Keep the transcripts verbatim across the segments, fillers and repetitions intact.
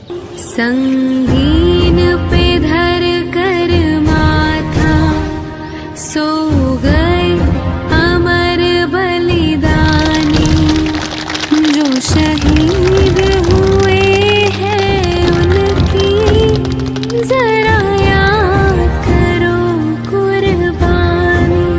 संगीन पे धर कर माथा सो गए अमर बलिदानी, जो शहीद हुए हैं उनकी जरा याद करो कुर्बानी।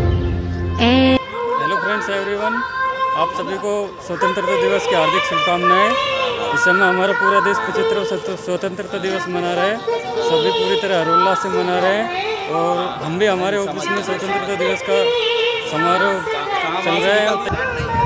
हेलो फ्रेंड्स एवरीवन, आप सभी को स्वतंत्रता दिवस की हार्दिक शुभकामनाएं। इस समय हमारा पूरा देश पचहत्तरवां स्वतंत्रता दिवस मना रहा है। सभी पूरी तरह हर्षोल्लास से मना रहे हैं और हम भी हमारे ऑफिस में स्वतंत्रता दिवस का समारोह चल रहा है।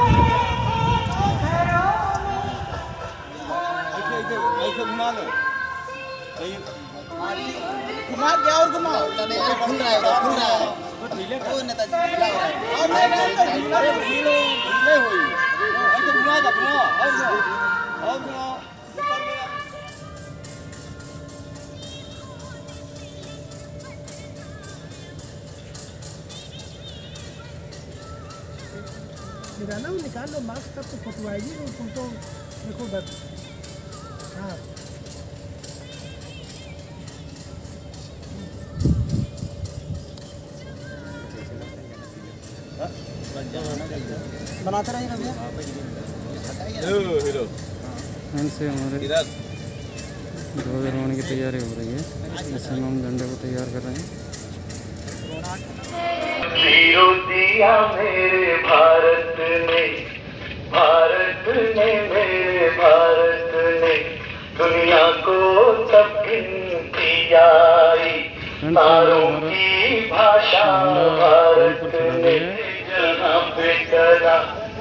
निकालो निकाल लो मास्क, तब तो फोटो आएगी नहीं। तुम तो देखो बस। हाँ बनाते रहेगा भैया। से हमारे ध्वजारोहण की तैयारी हो रही है। इस समय हम झंडे को तैयार कर रहे हैं। दिया मेरे भारत ने, भारत ने मेरे भारत ने दुनिया को तब गिनती आई, तारों की भाषा भारत ने जहाँ पे डरा।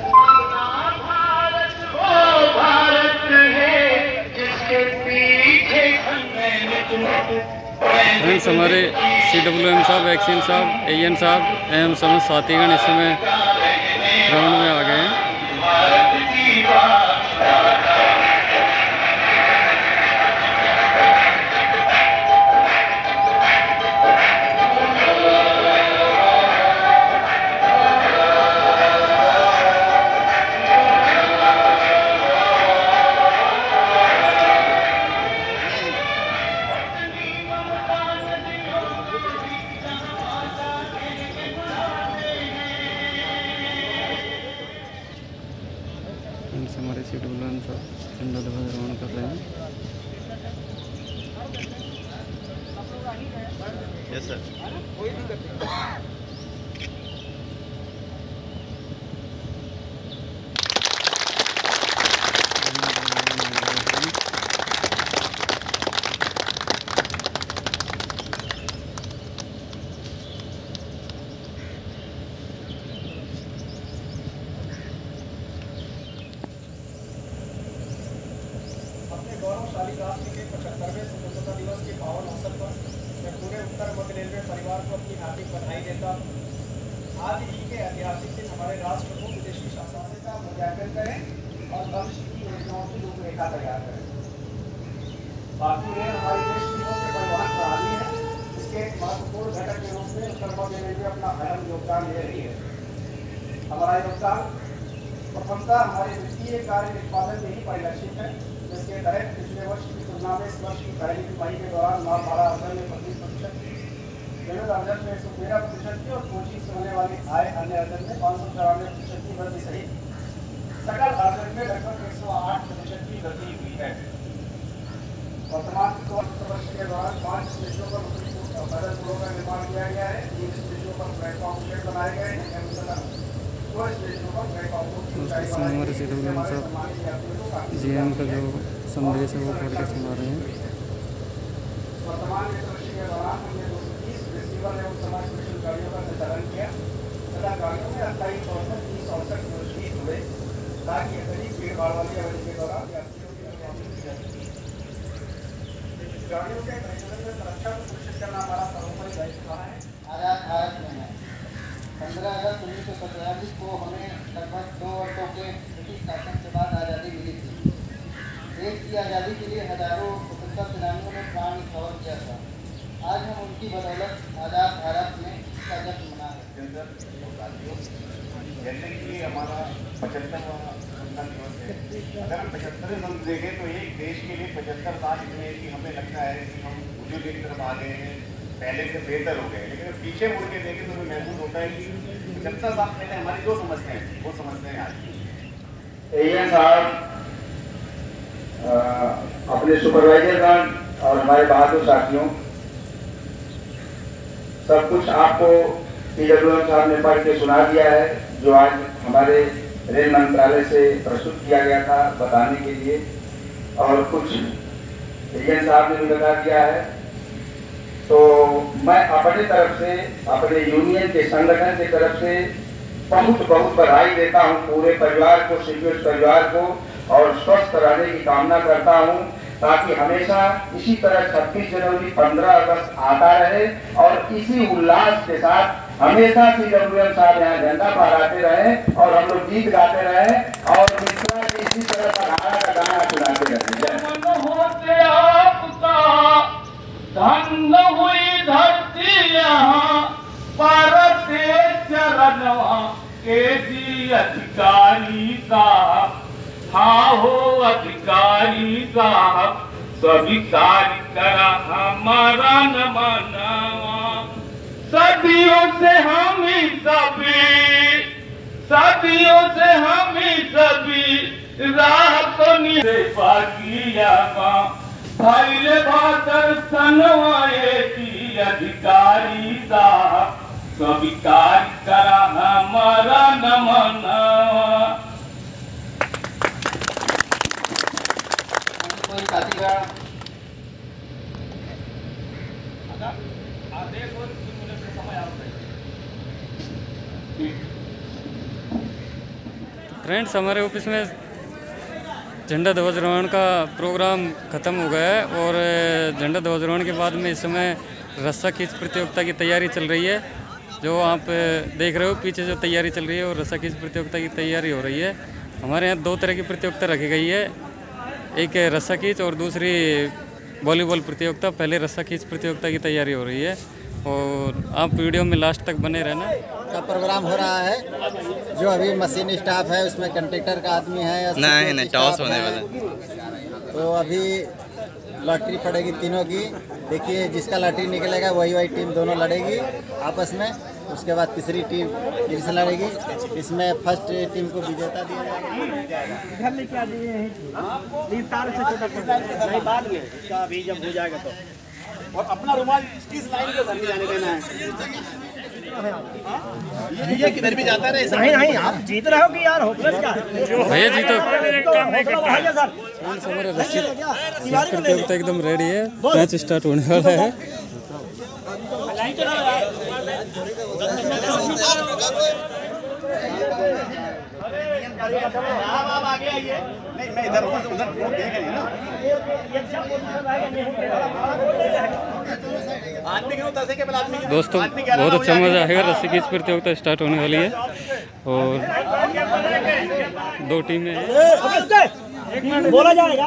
भारत वो भारत है जिसके पीछे फ्रेंड्स, हमारे सी डब्ल्यू एम साहब, एक्सीन साहब, ए एन साहब एवं समस्त साथीगण इस समय ग्राउंड में आ गए हैं। हमारे सी डब्ल्यू एम साहब झंडा ध्वजारोहण कर रहे हैं। Yes sir. कोई दिक्कत नहीं। गौरवशाली राष्ट्र के पचहत्तरवें स्वतंत्रता दिवस के पावन अवसर पर मैं पूरे उत्तर मध्य रेलवे परिवार को अपनी हार्दिक बधाई देता हूँ। आज ही के ऐतिहासिक दिन हमारे राष्ट्र को विदेशी शासन का मूल्यांकन करें और भविष्य की योजनाओं की रूपरेखा तैयार करें। बाकी रेल हमारी देश की मुख्य परिवहन प्रणाली है। इसके एक महत्वपूर्ण घटक के रूप में उत्तर मध्य रेलवे अपना अहम योगदान दे रही है। हमारा योगदान प्रथमतः हमारे वित्तीय कार्य निष्पादन में ही परिलक्षित है, जिसके तहत पिछले वर्ष की तुलना में इस वर्ष की पहली तिमाही के दौरान माल भाड़ा अर्जन में पच्चीस प्रतिशत की, रेलवे अर्जन में एक सौ तेरह प्रतिशत की और कोचिंग से होने वाली आय अन्य अर्जन में पाँच सौ चौरानवे प्रतिशत की वृद्धि सहित सकल अर्जन में लगभग एक सौ आठ प्रतिशत की वृद्धि हुई है। वर्तमान वर्ष के दौरान पाँच स्टेशनों पर पैदल पुलों का निर्माण किया गया है। तीन स्टेशनों पर प्लेटफॉर्म शेड बनाए गए हैं। हमारे सी डब्ल्यू एम साहब जी एम का जो संदेश है वो पढ़ के सुना रहे हैं। वर्तमान के दौरान हमने दो सौ तीस फेस्टिवल एवं समाज स्पेशल गाड़ियों का संचालन किया तथा गाड़ियों में अट्ठाईस सौ से तीस अड़सठ मजदूर हुए ताकि अधिक भीड़ भाड़ वाली अवधि के दौरान यात्रियों की अनुमति की जा सके। गाड़ियों के परिचालन में सुरक्षा को सुनिश्चित करना हमारा सर्वोपरि दायित्व रहा है। आजाद भारत में है पंद्रह अगस्त उन्नीस सौ सैंतालीस को हमें लगभग दो वर्षों के ब्रिटिश शासन के बाद आज़ादी मिली थी। देश की आज़ादी के लिए हजारों स्वतंत्रता सेनानियों ने प्राण न्यौछावर किया था। आज हम उनकी बदौलत आज़ाद भारत में इसका जश्न मना है। जैसे कि हमारा पचहत्तरवां स्वतंत्रता दिवस है। अगर हम पचहत्तर हम देखें तो एक देश के लिए पचहत्तर साल इतने कि हमें लगता है कि हम उज्ज्वल की तरफ आ गए हैं, पहले से बेहतर हो गए। लेकिन पीछे मुड़ के देखें तो हमें महसूस होता है कि पचहत्तर साल पहले हमारी जो समस्याएं हैं वो समस्याएं आज की। साहब, अपने सुपरवाइजरगण और हमारे बहादुर साथियों, सब कुछ आपको पीडब्ल्यूएम साहब ने पढ़ के सुना दिया है, जो आज हमारे रेल मंत्रालय से प्रस्तुत किया गया था बताने के लिए, और कुछ एजेंट साहब ने भी बता दिया है। तो मैं अपने तरफ से, अपने यूनियन के संगठन की तरफ से बहुत बहुत बधाई देता हूं पूरे परिवार को, सीपीएस परिवार को, और स्वस्थ रहने की कामना करता हूं, ताकि हमेशा इसी तरह छब्बीस जनवरी, पंद्रह अगस्त आता रहे और इसी उल्लास के साथ हमेशा पीडब्ल्यूएम साहब यहाँ झंडा फहराते रहे और हम लोग गीत गाते रहे और मित्रा की इसी तरह पधारा का गाना सुनाते रहे। धन हुई धरती यहाँ परत चरणवा के जी अधिकारी साहब, हाँ हो अधिकारी साहब, सभी कार्य करा हमारा न मनावा। सदियों से हम ही सभी, सदियों से हम ही सभी राह तो नहीं पाकिया भाईले भातर सनवाए की अधिकारी साहब, सभी कार्य करा हमारा न मनावा। फ्रेंड्स, हमारे ऑफिस में झंडा ध्वजारोहण का प्रोग्राम ख़त्म हो गया है और झंडा ध्वजारोहण के बाद में इस समय रस्सा खींच प्रतियोगिता की तैयारी चल रही है। जो आप देख रहे हो पीछे जो तैयारी चल रही है और रस्सा खींच प्रतियोगिता की तैयारी हो रही है। हमारे यहाँ दो तरह की प्रतियोगिता रखी गई है, एक है रस्सा खींच और दूसरी वॉलीबॉल प्रतियोगिता। पहले रस्सा खींच प्रतियोगिता की तैयारी हो रही है और आप वीडियो में लास्ट तक बने रहना। का प्रोग्राम हो रहा है, जो अभी मशीन स्टाफ है उसमें कंडक्टर का आदमी है, नहीं नहीं टॉस होने वाला। तो अभी लॉटरी पड़ेगी तीनों की, देखिए जिसका लॉटरी निकलेगा वही वही टीम दोनों लड़ेगी आपस में। उसके बाद तीसरी टीम फिर से लड़ेगी, इसमें फर्स्ट टीम को विजेता दिया जाएगा। बाद में इसका अभी जब हो जाएगा तो, और अपना रुमाल किस लाइन को धरने जाने देना है। ये किधर भी जाता है। नहीं नहीं, आप जीत रहे हो कि यार होपलेस का भैया जीतो। हमारे प्रतियोगिता एकदम रेडी है, मैच स्टार्ट होने वाला है। नहीं मैं इधर उधर उधर देख रही ना। दोस्तों, बहुत अच्छा मजा आएगा। रस्सी खींच प्रतियोगिता स्टार्ट होने वाली है और दो टीमें हैं। बोला जाएगा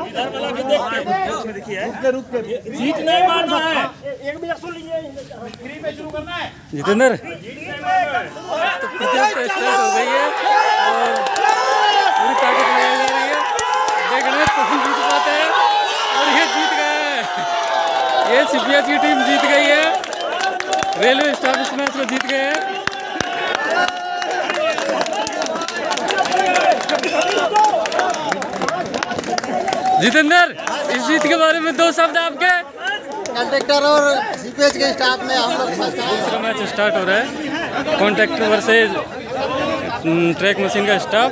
जीत नहीं मारना है। एक मिनट सुन लीजिए, फ्री में शुरू करना है। जितेंद्र, तो प्रतियोगिता स्टार्ट हो गई है और पूरी ताकत लगाई जा रही है। देख रहे हैं कौन जीत पाते हैं और ये जीत गए हैं। ये सीपीएस की टीम जीत गई है। रेलवे स्टाफ इस मैच में जीत गए हैं। जितेंद्र, इस जीत के बारे में दो शब्द आपके। कंडक्टर और सीपीएस के स्टाफ में हम लोग दूसरा मैच स्टार्ट हो रहा है, कॉन्ट्रैक्टर वर्सेज ट्रैक मशीन का स्टाफ।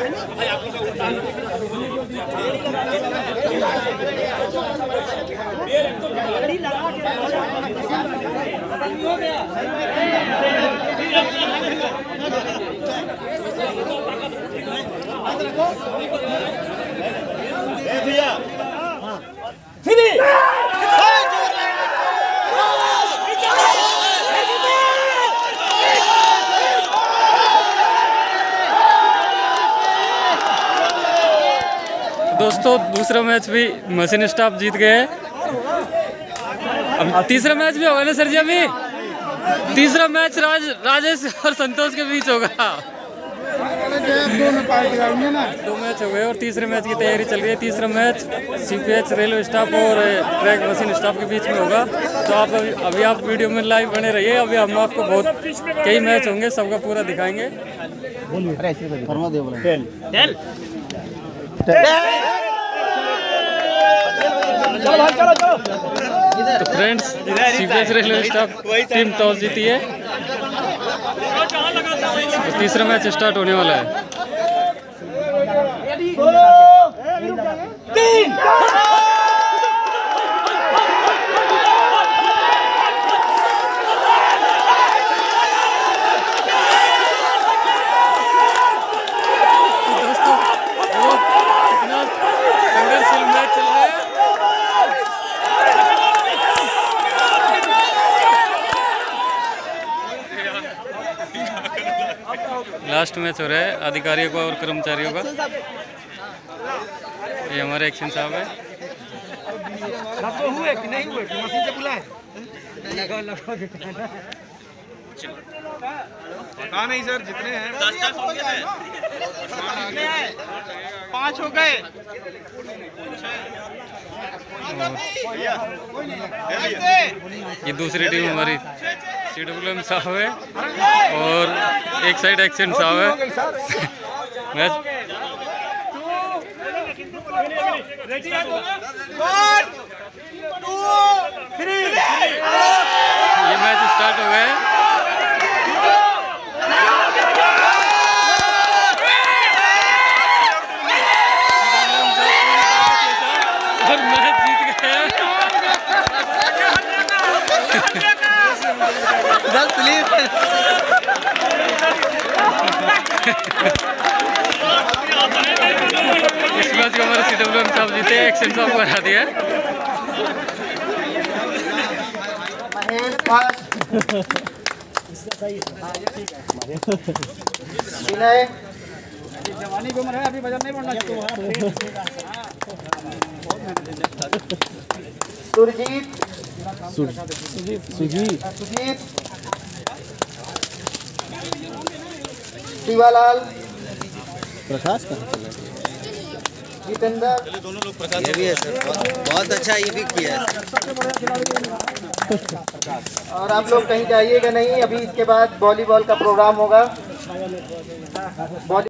दोस्तों, दूसरा मैच भी मशीन स्टाफ जीत गए। अब तीसरा मैच भी होगा ना सर जी? अभी तीसरा मैच राज राजेश और संतोष के बीच होगा। दो मैच हो गए और तीसरे मैच की तैयारी चल रही है। तीसरा मैच सीपीएच रेलवे स्टाफ और ट्रैक मशीन स्टाफ के बीच में होगा। तो आप अभी, अभी आप वीडियो में लाइव बने रहिए। अभी हम आपको बहुत कई मैच होंगे, सबका पूरा दिखाएंगे। तो friends, CPH railway staff team toss जीती है। तो तीसरा मैच स्टार्ट होने वाला है। दोस्तों, वो कितना संघर्षशील मैच चल रहा है। लास्ट मैच हो रहा है अधिकारियों का और कर्मचारियों का। ये हमारे एक्शन साहब है। हुए कि नहीं हुए कि मशीन से बुलाए? पता नहीं सर, जितने हैं दस दस हो गए, पाँच हो गए। ये दूसरी टीम हमारी सीडब्ल्यूएम साहब है और एक साइड एक्शन साहब है। मैच ये मैच स्टार्ट हो गया है। और मैच जीत गए हैं। इस मैच को हमारे सीडब्ल्यूएम साहब जीते, एक्शन साहब को हरा दिया। जवानी की उम्र है, अभी वजन नहीं बढ़ना चाहिए। सुरजीत सुजीत सुजीत शिवालाल प्रकाश कहाँ चले? जितेंद्र, दोनों लोग प्रकाश, ये भी है सर, बहुत, बहुत अच्छा ये भी किया है। और आप लोग कहीं जाइएगा नहीं, अभी इसके बाद वॉलीबॉल का प्रोग्राम होगा।